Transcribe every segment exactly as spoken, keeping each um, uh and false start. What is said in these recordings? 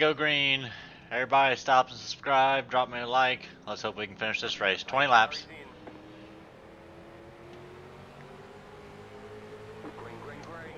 go green. Everybody stop and subscribe. Drop me a like. Let's hope we can finish this race. twenty laps. Green, green, green.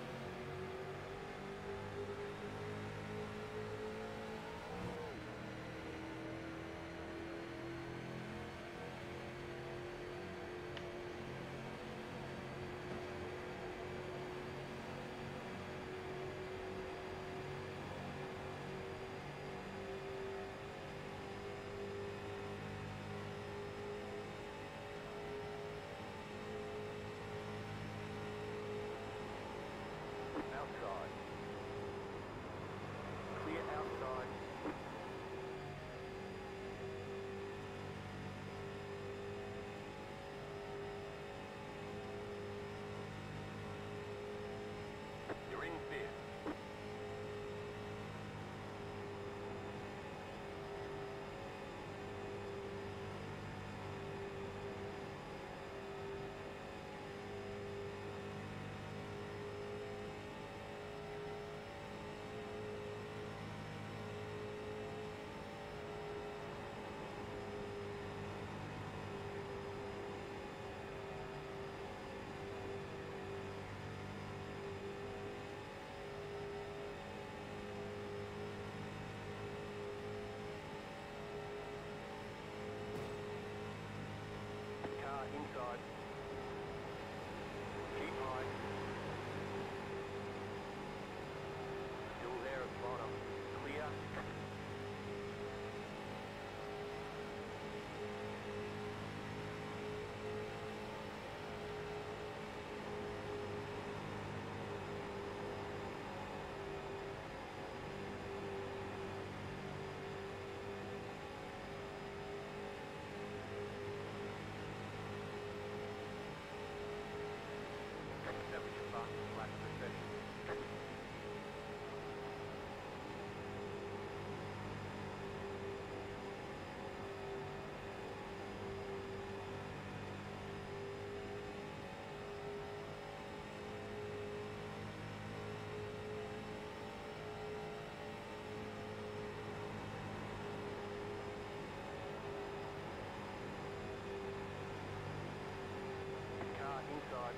Outside. Clear outside. You're in fifth. Car inside. Keep high. Still there at the bottom. Clear. That was your fastest lap of the session. Car inside.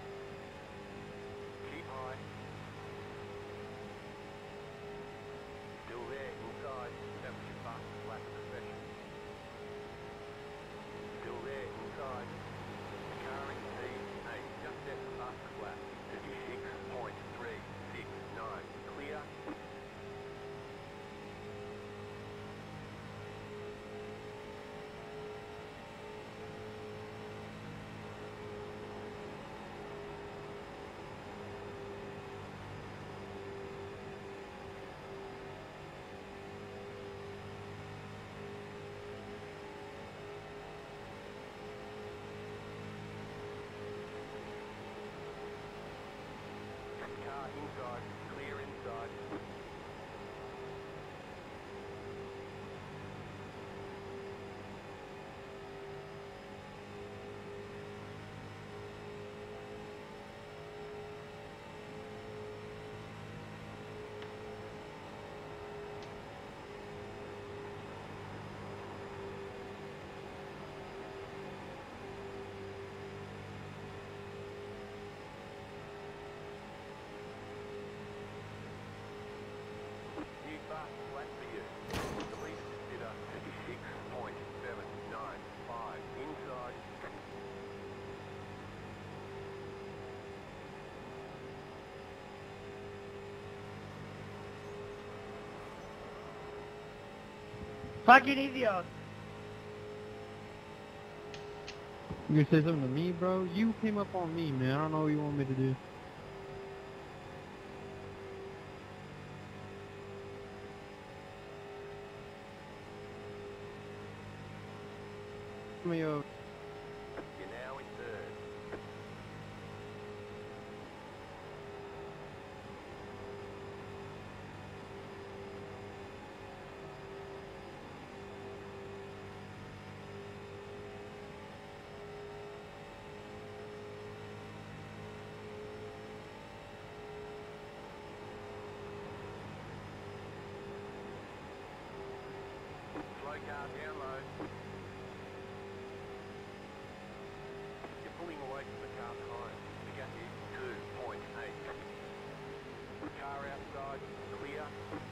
Keep high. Still there inside. That was your fastest lap of the session. Still there inside. Car in P eight. Just set the fastest lap. fifty-six point three six nine. Clear. Car inside. Clear inside. New fastest lap for you. The lead consider fifty-six point seven nine five. Inside. Fucking idiot! You gonna say something to me, bro? You came up on me, man. I don't know what you want me to do. Me up. You're now in third. the car down low. You're pulling away from the car behind. The gap is two point eight. Car outside, clear.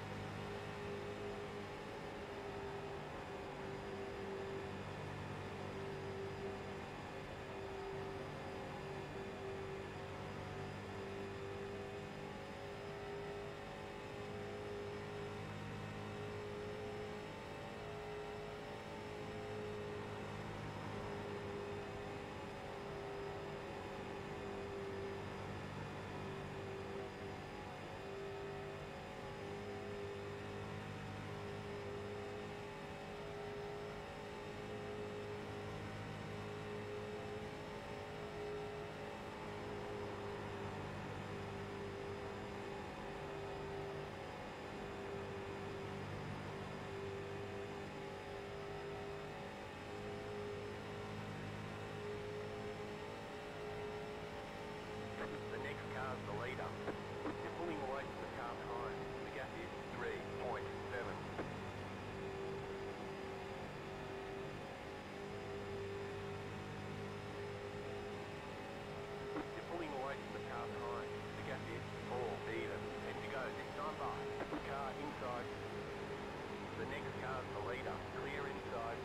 The next car's the leader. You're pulling away from the car behind. The gap is three point seven. You're pulling away from the car behind. The gap is four even. Ten to go. This time by. Car inside. The next car's the leader. Clear inside.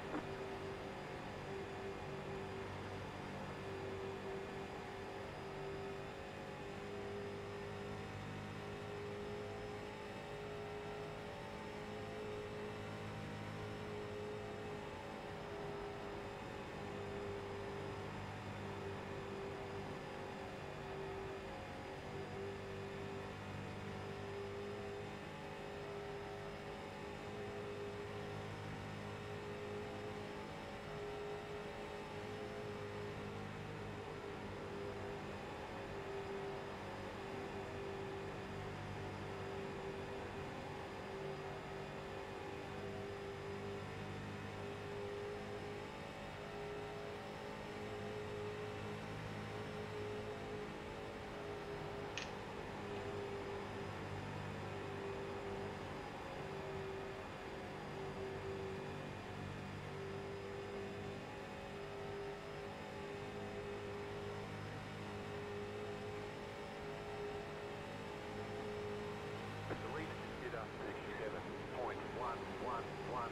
The leader did up thirty-seven point one one one.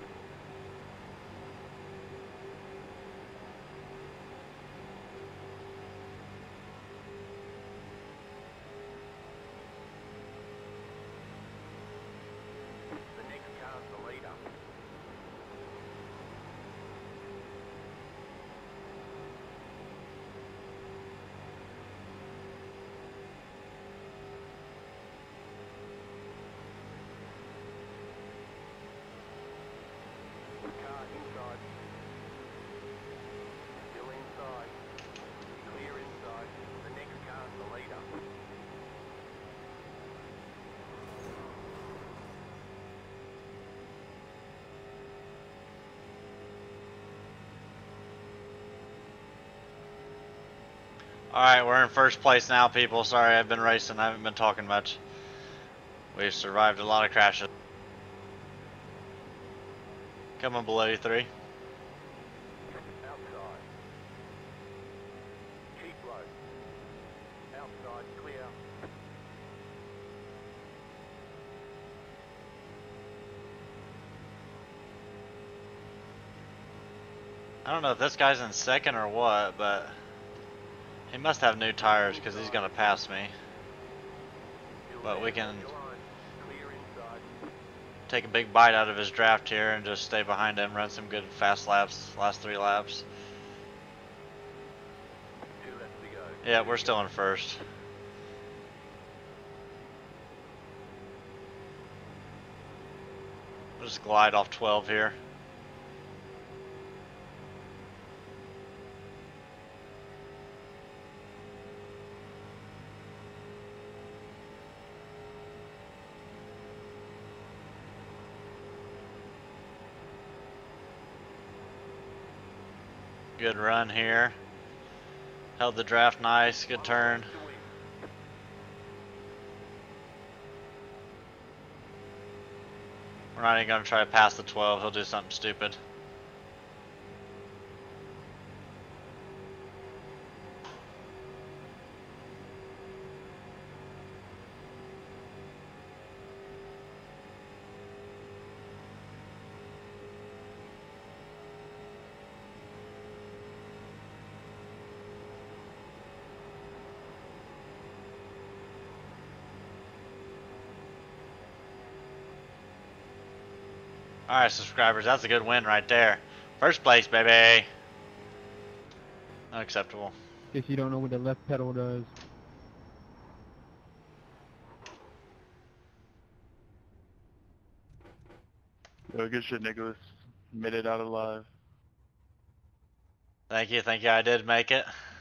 The next car's the leader. Car inside. Still inside. Clear inside. The next car's the leader. Alright, we're in first place now, people. Sorry, I've been racing. I haven't been talking much. We've survived a lot of crashes. Coming below you three. Outside. Keep low. Outside, clear. I don't know if this guy's in second or what, but he must have new tires because he's going to pass me. But we can Clear inside. take a big bite out of his draft here and just stay behind him, run some good fast laps, last three laps. Two left to go. Yeah, we're still in first. We'll just glide off twelve here. Good run here. Held the draft nice, good turn. We're not even gonna try to pass the twelve. He'll do something stupid. Alright, subscribers, that's a good win right there. First place, baby. Unacceptable. Guess you don't know what the left pedal does. Yo, good shit, Nicholas. Made it out alive. Thank you, thank you. I did make it.